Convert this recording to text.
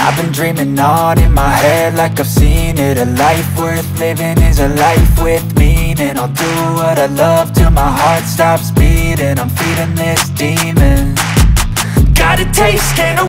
I've been dreaming on in my head like I've seen it. A life worth living is a life with meaning. I'll do what I love till my heart stops beating. I'm feeding this demon. Got a taste, can't